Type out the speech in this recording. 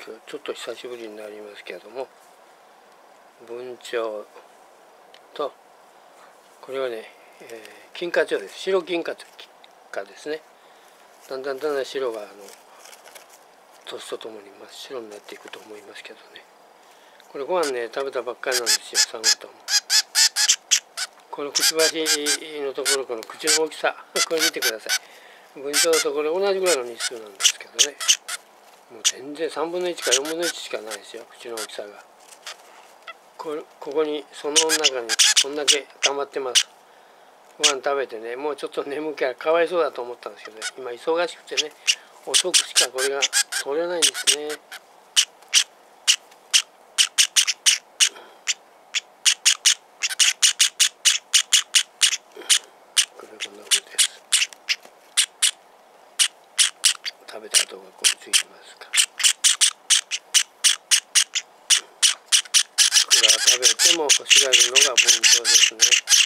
今日ちょっと久しぶりになりますけれども、文鳥とこれはね、金花鳥です。白金花ですね。だんだん白が年とともに真っ白になっていくと思いますけどね。これご飯ね食べたばっかりなんですよ、3月とも。このくちばしのところ、この口の大きさこれ見てください。文鳥とこれ同じぐらいの日数なんですけどね、もう全然3分の1か4分の1しかないですよ、口の大きさが。ここにその中にこんだけ溜まってます。ご飯食べてね、もうちょっと眠気がかわいそうだと思ったんですけどね、今忙しくてね、遅くしかこれが取れないんですね。これこんな風です。食べた跡がここについてますから。いくら食べても欲しがるのが文鳥ですね。